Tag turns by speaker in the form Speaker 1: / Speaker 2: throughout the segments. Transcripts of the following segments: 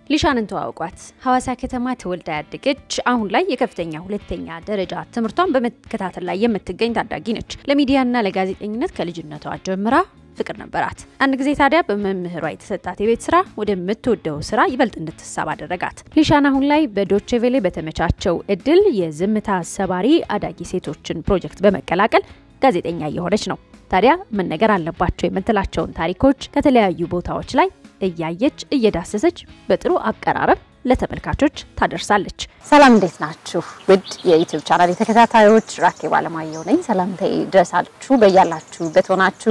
Speaker 1: ሊሻንን ተዋውቋት ሐዋሳ ከተማ ተወልዳ ያደገች አሁን ላይ የከፍተኛ ሁለተኛ ደረጃ ትምህርቷን በመከታተል ላይ የምትገኝ ታዳጊ ነች። ለሚዲያና ለጋዜጠኝነት ከልጅነቷ ጀምራ ፍቅር ነበራት። አንድ ጊዜ ታዲያ በመምህሯ የተሰጣት የቤት ስራ ወደምትወደው ስራ ይበልጥ እንድትሳብ አደረጋት። ሊሻን አሁን ላይ በዶቼ ቬሌ በተመቻቸው እድል የዝምታ ሰባሪ አዳጊ ሴቶችን ፕሮጀክት በመቀላቀል ጋዜጠኛ እየሆነች ነው። ታዲያ ምን ነገር አለባቸው የምትላቸውን ታሪኮች ከተለያዩ ቦታዎች ላይ እያየች እየዳሰሰች በጥሩ አቀራረብ ለተመልካቾች ታደርሳለች። ሰላም እንዴት ናችሁ? ውድ የዩቲዩብ ቻናል ተከታታዮች ራኬብ አለማየሁ ነኝ። ሰላምታዬ ድረሳችሁ በእያላችሁበት ሆናችሁ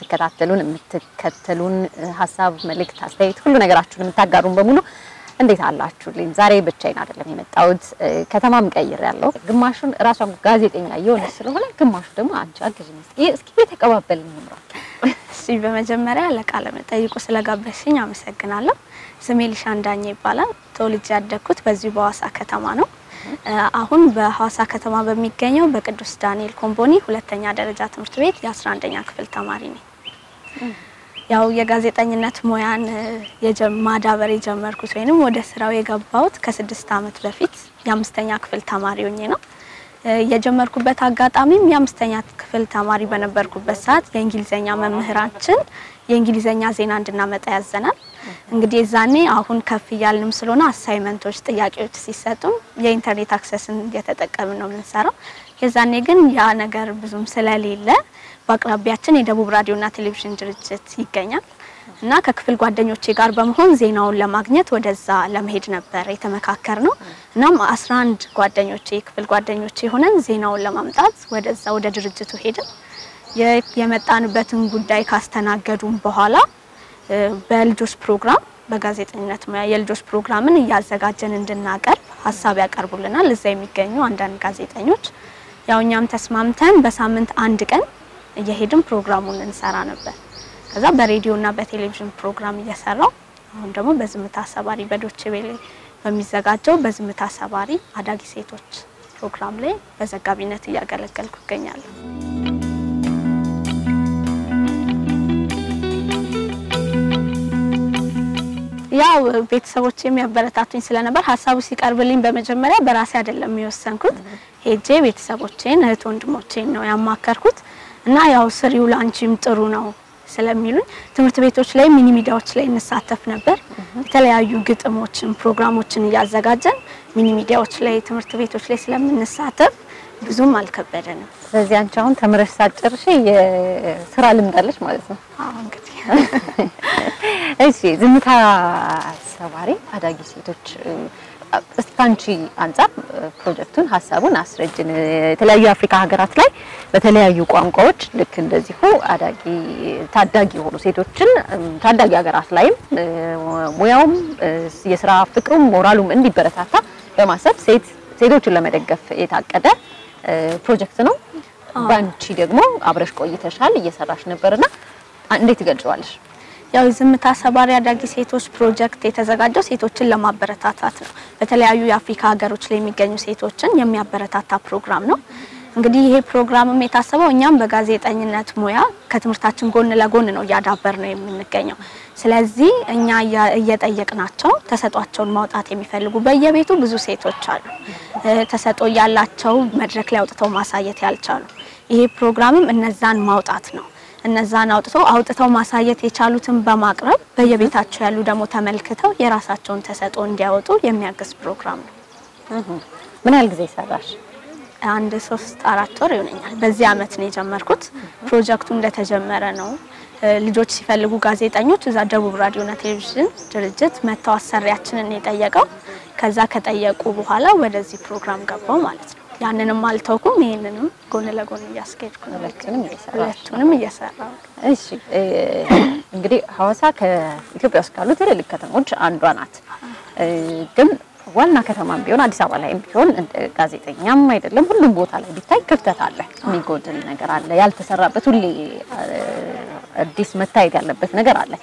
Speaker 1: የምትከተሉን ሐሳብ፣ መልእክት፣ አስተያየት ሁሉ ነገራችሁን የምታጋሩን በሙሉ እንዴት አላችሁልኝ? ዛሬ ብቻዬን አይደለም የመጣሁት፣ ከተማም ቀይሬያለሁ። ግማሹን ራሷን ጋዜጠኛ እየሆነ ስለሆነ ግማሹ ደግሞ አንቺ አግዥኝ እስኪ ተቀባበልኝ ነው።
Speaker 2: እሺ በመጀመሪያ ለቃለ መጠይቁ ስለጋበዝሽኝ አመሰግናለሁ። ስሜ ሊሻን ዳኜ ይባላል። ተወልጄ ያደግኩት በዚሁ በሐዋሳ ከተማ ነው። አሁን በሐዋሳ ከተማ በሚገኘው በቅዱስ ዳንኤል ኮምቦኒ ሁለተኛ ደረጃ ትምህርት ቤት የ11ኛ ክፍል ተማሪ ነኝ። ያው የጋዜጠኝነት ሙያን ማዳበር የጀመርኩት ወይንም ወደ ስራው የገባሁት ከ6 አመት በፊት የ5ኛ ክፍል ተማሪ ሆኜ ነው። የጀመርኩበት አጋጣሚም የ5ኛ ክፍል ተማሪ በነበርኩበት ሰዓት የእንግሊዘኛ መምህራችን የእንግሊዘኛ ዜና እንድናመጣ ያዘናል። እንግዲህ ዛኔ አሁን ከፍ ያልንም ስለሆነ አሳይመንቶች፣ ጥያቄዎች ሲሰጡ የኢንተርኔት አክሰስን እየተጠቀምን ነው የምንሰራው። የዛኔ ግን ያ ነገር ብዙም ስለሌለ በአቅራቢያችን የደቡብ ራዲዮና ቴሌቪዥን ድርጅት ይገኛል እና ከክፍል ጓደኞቼ ጋር በመሆን ዜናውን ለማግኘት ወደዛ ለመሄድ ነበር የተመካከርነው። እናም 11 ጓደኞቼ ክፍል ጓደኞቼ ሆነን ዜናውን ለማምጣት ወደዛ ወደ ድርጅቱ ሄድን። የመጣንበትን ጉዳይ ካስተናገዱን በኋላ በልጆች ፕሮግራም በጋዜጠኝነት ሙያ የልጆች ፕሮግራምን ያዘጋጀን እንድናቀርብ ሐሳብ ያቀርቡልናል እዛ የሚገኙ አንዳንድ ጋዜጠኞች። ያውኛም ተስማምተን በሳምንት አንድ ቀን እየሄድን ፕሮግራሙን እንሰራ ነበር። ከዛ በሬዲዮና በቴሌቪዥን ፕሮግራም እየሰራው አሁን ደግሞ በዝምታ ሰባሪ በዶቼ ቬሌ በሚዘጋጀው በዝምታ ሰባሪ አዳጊ ሴቶች ፕሮግራም ላይ በዘጋቢነት እያገለገልኩ እገኛለሁ። ያው ቤተሰቦቼ የሚያበረታቱኝ ስለነበር ሐሳቡ ሲቀርብልኝ በመጀመሪያ በራሴ አይደለም የሚወሰንኩት፣ ሄጄ ቤተሰቦቼን እህት ወንድሞቼን ነው ያማከርኩት እና ያው ስሪው ላንቺም ጥሩ ነው ስለሚሉኝ ትምህርት ቤቶች ላይ ሚኒ ሚዲያዎች ላይ እንሳተፍ ነበር። የተለያዩ ግጥሞችን ፕሮግራሞችን ያዘጋጀን ሚኒ ሚዲያዎች ላይ ትምህርት ቤቶች ላይ ስለምንሳተፍ ብዙም አልከበደንም።
Speaker 1: ስለዚህ አንቺ አሁን ተምረሽ ሳጨርሽ የሥራ ልምድ አለሽ ማለት ነው?
Speaker 2: አዎ እንግዲህ
Speaker 1: እሺ ዝምታ ሰባሪ አዳጊ ሴቶች እስካንቺ አንፃር ፕሮጀክቱን ሐሳቡን አስረጅን። የተለያዩ አፍሪካ ሀገራት ላይ በተለያዩ ቋንቋዎች ልክ እንደዚሁ ታዳጊ የሆኑ ሴቶችን ታዳጊ ሀገራት ላይም ሙያውም የሥራ ፍቅሩም ሞራሉም እንዲበረታታ በማሰብ ሴቶችን ለመደገፍ የታቀደ ፕሮጀክት ነው። ባንቺ ደግሞ አብረሽ ቆይተሻል እየሰራሽ ነበርና እንዴት ትገልጫዋለሽ?
Speaker 2: ያው ዝምታ ሰባሪ አዳጊ ሴቶች ፕሮጀክት የተዘጋጀው ሴቶችን ለማበረታታት ነው። በተለያዩ የአፍሪካ ሀገሮች ላይ የሚገኙ ሴቶችን የሚያበረታታ ፕሮግራም ነው። እንግዲህ ይሄ ፕሮግራምም የታሰበው እኛም በጋዜጠኝነት ሙያ ከትምህርታችን ጎን ለጎን ነው ያዳበር ነው የምንገኘው። ስለዚህ እኛ እየጠየቅናቸው ተሰጧቸውን ማውጣት የሚፈልጉ በየቤቱ ብዙ ሴቶች አሉ። ተሰጦ ያላቸው መድረክ ላይ አውጥተው ማሳየት ያልቻሉ። ይሄ ፕሮግራምም እነዛን ማውጣት ነው። እነዛን አውጥተው ማሳየት የቻሉትን በማቅረብ በየቤታቸው ያሉ ደግሞ ተመልክተው የራሳቸውን ተሰጦ እንዲያወጡ የሚያግዝ ፕሮግራም ነው።
Speaker 1: ምን ያህል ጊዜ ሰራሽ?
Speaker 2: 3-4 ወር ይሆነኛል። በዚህ አመት ነው የጀመርኩት። ፕሮጀክቱ እንደተጀመረ ነው ልጆች ሲፈልጉ ጋዜጠኞች እዛ ደቡብ ራዲዮና ቴሌቪዥን ድርጅት መተው አሰሪያችንን የጠየቀው። ከዛ ከጠየቁ በኋላ ወደዚህ ፕሮግራም ገባው ማለት ነው። ያንንም አልተውኩም፣ ይሄንንም ጎን ለጎን እያስኬድኩ ነው። ሁለቱንም እየሰራሁ።
Speaker 1: እሺ እንግዲህ ሐዋሳ ከኢትዮጵያ ውስጥ ካሉ ትልልቅ ከተሞች አንዷ ናት። ግን ዋና ከተማም ቢሆን አዲስ አበባ ላይም ቢሆን ጋዜጠኛም አይደለም ሁሉም ቦታ ላይ ቢታይ ክፍተት አለ፣ የሚጎድል ነገር አለ፣ ያልተሰራበት ሁሌ አዲስ መታየት ያለበት ነገር አለ።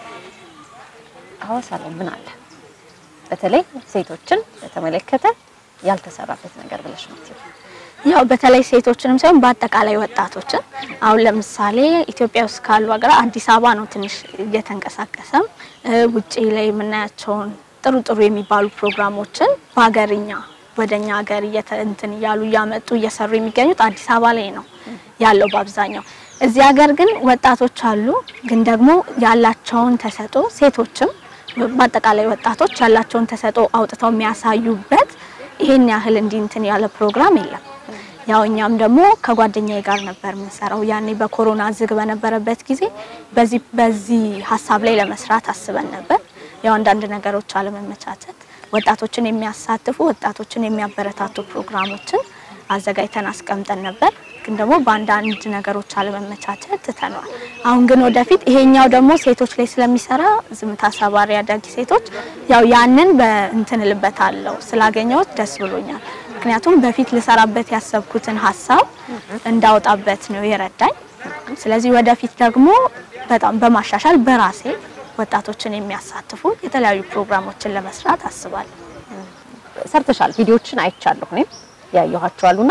Speaker 1: ሐዋሳ ላይ ምን አለ በተለይ ሴቶችን በተመለከተ ያልተሰራበት ነገር ብለሽ ነው?
Speaker 2: ያው በተለይ ሴቶችንም ሳይሆን በአጠቃላይ ወጣቶችን አሁን ለምሳሌ ኢትዮጵያ ውስጥ ካሉ ሀገራት አዲስ አበባ ነው ትንሽ እየተንቀሳቀሰም ውጪ ላይ የምናያቸውን ጥሩ ጥሩ የሚባሉ ፕሮግራሞችን በአገርኛ ወደኛ ሀገር እንትን ያሉ ያመጡ እየሰሩ የሚገኙት አዲስ አበባ ላይ ነው ያለው በአብዛኛው። እዚህ ሀገር ግን ወጣቶች አሉ ግን ደግሞ ያላቸውን ተሰጦ ሴቶችም በአጠቃላይ ወጣቶች ያላቸውን ተሰጦ አውጥተው የሚያሳዩበት ይሄን ያህል እንትን ያለ ፕሮግራም የለም። ያው እኛም ደግሞ ከጓደኛዬ ጋር ነበር የምንሰራው ያኔ በኮሮና ዝግ በነበረበት ጊዜ በዚህ ሐሳብ ላይ ለመስራት አስበን ነበር። ያው አንዳንድ ነገሮች አለመመቻቸት ወጣቶችን የሚያሳትፉ ወጣቶችን የሚያበረታቱ ፕሮግራሞችን አዘጋጅተን አስቀምጠን ነበር ግን ደግሞ በአንዳንድ ነገሮች አለመመቻቸት ተተናል። አሁን ግን ወደፊት ይሄኛው ደግሞ ሴቶች ላይ ስለሚሰራ ዝምታ ሰባሪ አዳጊ ሴቶች ያው ያንን በእንትን ልበታለው ስላገኘሁት ደስ ብሎኛል። ምክንያቱም በፊት ልሰራበት ያሰብኩትን ሐሳብ እንዳወጣበት ነው የረዳኝ። ስለዚህ ወደፊት ደግሞ በጣም በማሻሻል በራሴ ወጣቶችን የሚያሳትፉ የተለያዩ ፕሮግራሞችን ለመስራት አስባለሁ።
Speaker 1: ሰርተሻል ቪዲዮዎችን አይቻለሁ እኔ ያየኋቸዋሉና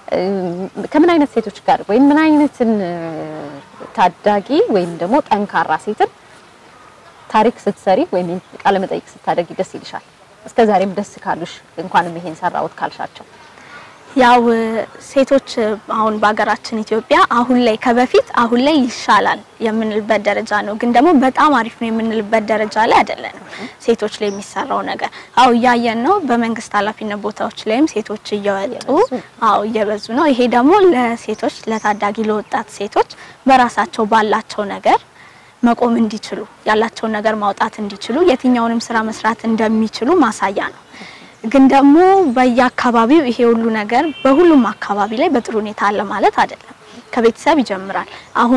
Speaker 1: ከምን አይነት ሴቶች ጋር ወይ ምን አይነትን ታዳጊ ወይም ደግሞ ጠንካራ ሴትን ታሪክ ስትሰሪ ወይም ቃለ መጠይቅ ስታደርጊ ደስ ይልሻል? እስከዛሬም ደስ ካሉሽ እንኳንም ይሄን ሰራውት ካልሻቸው?
Speaker 2: ያው ሴቶች አሁን በአገራችን ኢትዮጵያ አሁን ላይ ከበፊት አሁን ላይ ይሻላል የምንልበት ደረጃ ነው ግን ደግሞ በጣም አሪፍ ነው የምንልበት ደረጃ ላይ አይደለም ሴቶች ላይ የሚሰራው ነገር። አው ያየን ነው በመንግስት ኃላፊነት ቦታዎች ላይም ሴቶች እየበዙ ነው። ይሄ ደግሞ ለሴቶች ለታዳጊ ለወጣት ሴቶች በራሳቸው ባላቸው ነገር መቆም እንዲችሉ ያላቸው ነገር ማውጣት እንዲችሉ የትኛውንም ስራ መስራት እንደሚችሉ ማሳያ ነው። ግን ደግሞ በየአካባቢው ይሄ ሁሉ ነገር በሁሉም አካባቢ ላይ በጥሩ ሁኔታ አለ ማለት አይደለም። ከቤተሰብ ይጀምራል።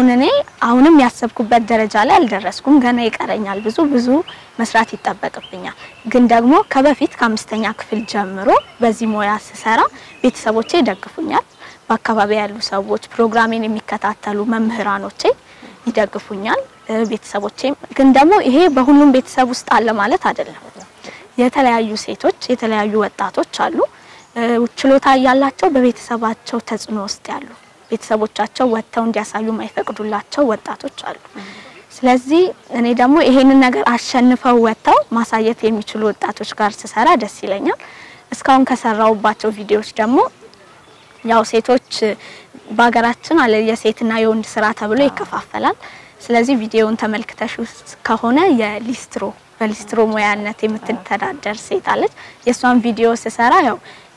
Speaker 2: አሁንም ያሰብኩበት ደረጃ ላይ አልደረስኩም ገና ይቀረኛል ብዙ መስራት ይጠበቅብኛል። ግን ደግሞ ከበፊት ከ5ኛ ክፍል ጀምሮ በዚህ ሞያ ስሰራ ቤተሰቦቼ ይደግፉኛል። በአካባቢ ያሉ ሰዎች ፕሮግራሜን የሚከታተሉ መምህራኖቼ ይደግፉኛል። ቤተሰቦቼም ግን ደግሞ ይሄ በሁሉም ቤተሰብ ውስጥ አለ ማለት አይደለም። የተለያዩ ሴቶች የተለያዩ ወጣቶች አሉ ችሎታ ያላቸው በቤተሰባቸው ተጽዕኖ ውስጥ ያሉ ቤተሰቦቻቸው ወጥተው እንዲያሳዩ ማይፈቅዱላቸው ወጣቶች አሉ። ስለዚህ እኔ ደግሞ ይሄንን ነገር አሸንፈው ወጥተው ማሳየት የሚችሉ ወጣቶች ጋር ስሰራ ደስ ይለኛል። እስካሁን ከሰራውባቸው ቪዲዮዎች ደግሞ ያው ሴቶች በአገራችን አለ የሴትና የወንድ ስራ ተብሎ ይከፋፈላል። ስለዚህ ቪዲዮውን ተመልክተሽ ከሆነ በሊስትሮ ሙያነት የምትተዳደር ሴት አለች። የሷን ቪዲዮ ስሰራ ያው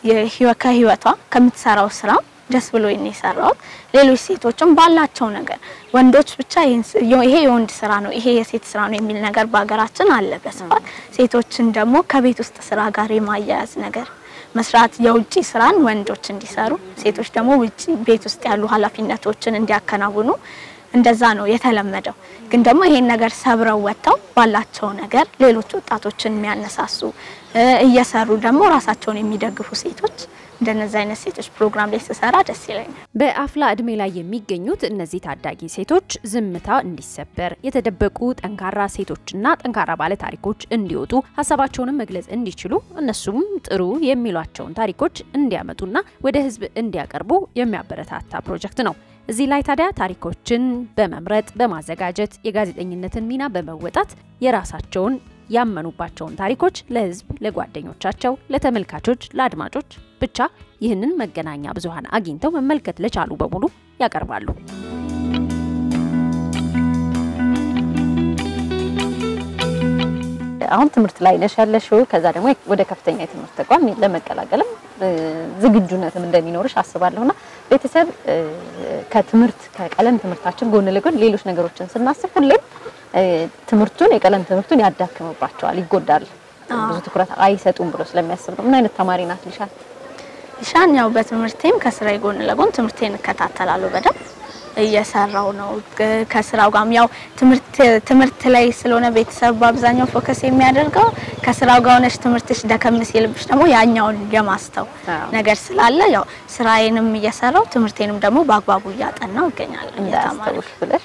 Speaker 2: ከህይወቷ ከምትሰራው ስራ ደስ ብሎኝ ነው የሰራው። ሌሎች ሴቶችም ባላቸው ነገር ወንዶች ብቻ ይሄ የወንድ ስራ ነው ይሄ የሴት ስራ ነው የሚል ነገር በአገራችን አለ በስፋት። ሴቶችን ደግሞ ከቤት ውስጥ ስራ ጋር የማያያዝ ነገር መስራት የውጪ ስራን ወንዶች እንዲሰሩ ሴቶች ደግሞ ውጪ ቤት ውስጥ ያሉ ኃላፊነቶችን እንዲያከናውኑ እንደዛ ነው የተለመደው። ግን ደግሞ ይሄን ነገር ሰብረው ወጣው ባላቸው ነገር ሌሎች ወጣቶችን የሚያነሳሱ እየሰሩ ደግሞ ራሳቸውን የሚደግፉ ሴቶች እንደነዛ አይነት ሴቶች ፕሮግራም ላይ ሲሰራ ደስ ይለኛል። በአፍላ እድሜ ላይ የሚገኙት እነዚህ ታዳጊ ሴቶች ዝምታ እንዲሰበር የተደበቁ ጠንካራ ሴቶችና ጠንካራ ባለ ታሪኮች እንዲወጡ ሐሳባቸውን መግለጽ እንዲችሉ እነሱም ጥሩ የሚሏቸውን ታሪኮች እንዲያመጡና ወደ ህዝብ እንዲያቀርቡ የሚያበረታታ ፕሮጀክት ነው። እዚህ ላይ ታዲያ ታሪኮችን በመምረጥ በማዘጋጀት የጋዜጠኝነትን ሚና በመወጣት የራሳቸውን ያመኑባቸውን ታሪኮች ለህዝብ ለጓደኞቻቸው ለተመልካቾች ለአድማጮች ብቻ ይህንን መገናኛ ብዙሃን አግኝተው መመልከት ለቻሉ በሙሉ ያቀርባሉ። አሁን ትምህርት ላይ ነሽ ያለሽው ከዛ ደግሞ ወደ ከፍተኛ የትምህርት ተቋም ለመቀላቀልም ዝግጁነትም እንደሚኖርሽ አስባለሁና ቤተሰብ ከትምህርት ከቀለም ትምህርታችን ጎን ለጎን ሌሎች ነገሮችን ስናስብ ሁሌም ትምህርቱን የቀለም ትምህርቱን ያዳክመባቸዋል ይጎዳል ብዙ ትኩረት አይሰጡም ብሎ ስለሚያስብ ነው። ምን አይነት ተማሪ ናት ሊሻን? ያው በትምህርቴም ከስራዬ ጎን ለጎን ትምህርቴን እከታተላለሁ በደንብ እየሰራው ነው። ከስራው ጋርም ያው ትምህርት ላይ ስለሆነ ቤተሰብ በአብዛኛው ፎከስ የሚያደርገው ከስራው ጋር ሆነሽ ትምህርትሽ ደከም ሲልብሽ ደግሞ ያኛውን የማስተው ነገር ስላለ ያው ስራዬንም እየሰራው ትምህርቴንም ደግሞ በአግባቡ እያጠናው እገኛለሁ።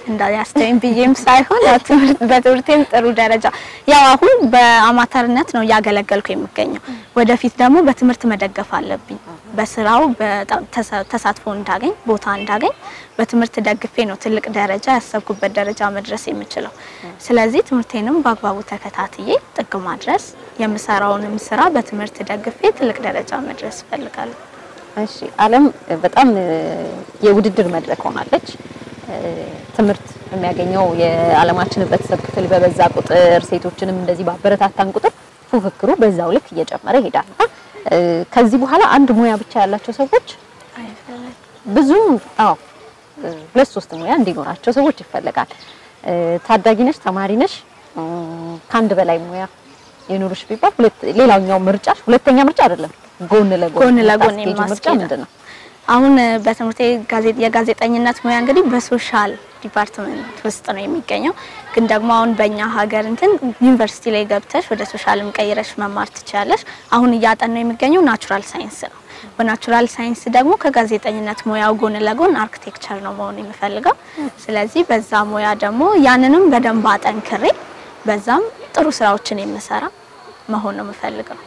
Speaker 2: እንዳያስተኝ ብዬም ሳይሆን በትምህርቴም ጥሩ ደረጃ ያው አሁን በአማተርነት ነው ያገለገልኩ የሚገኘው ወደፊት ደግሞ በትምህርት መደገፍ አለብኝ በስራው በጣም ተሳትፎ እንዳገኝ ቦታ እንዳገኝ በትምህርት ደግፌ ነው ትልቅ ደረጃ ያሰብኩበት ደረጃ መድረስ የምችለው ስለዚህ ትምህርቴንም በአግባቡ ተከታትዬ ጥግ ማድረስ የምሰራውንም ስራ በትምህርት ደግፌ ትልቅ ደረጃ መድረስ ፈልጋለሁ
Speaker 1: እሺ ዓለም በጣም የውድድር መድረክ ሆናለች ትምህርት የሚያገኘው የዓለማችን በተሰብ ክፍል በበዛ ቁጥር ሴቶችንም እንደዚህ ባበረታታን ቁጥር ፉክክሩ በዛው ልክ እየጨመረ ይሄዳል ከዚህ በኋላ አንድ ሙያ ብቻ ያላቸው ሰዎች ብዙ ሁለት ሶስት ሙያ እንዲኖራቸው ሰዎች ይፈልጋል ታዳጊ ነሽ ተማሪ ነሽ ካንድ በላይ ሙያ የኑርሽ ቢባል ሌላኛው ምርጫሽ ሁለተኛ ምርጫ አይደለም ጎን ለጎን የማስቀምጥ ነው አሁን በትምህርቴ የጋዜጠኝነት ሙያ እንግዲህ በሶሻል ዲፓርትመንት ውስጥ ነው የሚገኘው ግን ደግሞ አሁን በእኛ ሀገር እንትን ዩኒቨርሲቲ ላይ ገብተሽ ወደ ሶሻልም ቀይረሽ መማር ትችያለሽ አሁን እያጠናው የሚገኘው ናቹራል ሳይንስ ነው በናቹራል ሳይንስ ደግሞ ከጋዜጠኝነት ሙያው ጎን ለጎን አርኪቴክቸር ነው መሆን የሚፈልገው ስለዚህ በዛ ሙያ ደግሞ ያንንም በደንብ አጠንክሬ በዛም ጥሩ ስራዎችን የምሰራ መሆን ነው የምፈልገው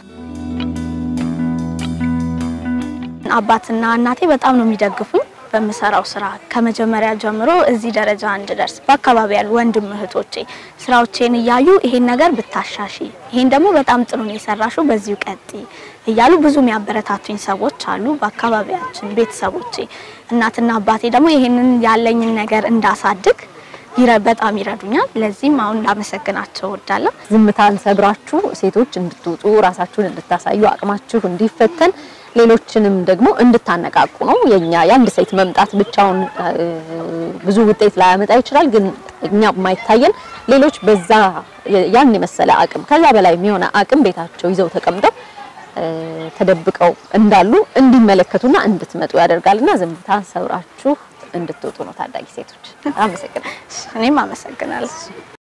Speaker 1: አባትና እናቴ በጣም ነው የሚደግፉኝ በመሰራው ስራ ከመጀመሪያ ጀምሮ እዚህ ደረጃ እንድደርስ በአካባቢ ያሉ ወንድም እህቶቼ ስራዎቼን ያዩ ይሄን ነገር ብታሻሺ ይሄን ደግሞ በጣም ጥሩ ነው የሰራሽው በዚሁ ቀጥ እያሉ ብዙ የሚያበረታቱኝ ሰዎች አሉ በአካባቢያችን ቤተሰቦቼ እናትና አባቴ ደግሞ ይሄንን ያለኝን ነገር እንዳሳድግ በጣም ይረዱኛል ለዚህም አሁን ላመሰግናቸው ወዳለሁ ዝምታን ሰብራችሁ ሴቶች እንድትወጡ ራሳችሁን እንድታሳዩ አቅማችሁ እንዲፈተን ሌሎችንም ደግሞ እንድታነቃቁ ነው የኛ ያንድ ሴት መምጣት ብቻውን ብዙ ውጤት ላያመጣ ይችላል ግን እኛ ማይታየን ሌሎች በዛ ያን የመሰለ አቅም ከዛ በላይ የሚሆነ አቅም ቤታቸው ይዘው ተቀምጠው ተደብቀው እንዳሉ እንዲመለከቱና እንድትመጡ ያደርጋልና ዝምታን ሰብራችሁ እንድትወጡ ነው ታዳጊ ሴቶች አመሰግናለሁ እኔም አመሰግናለሁ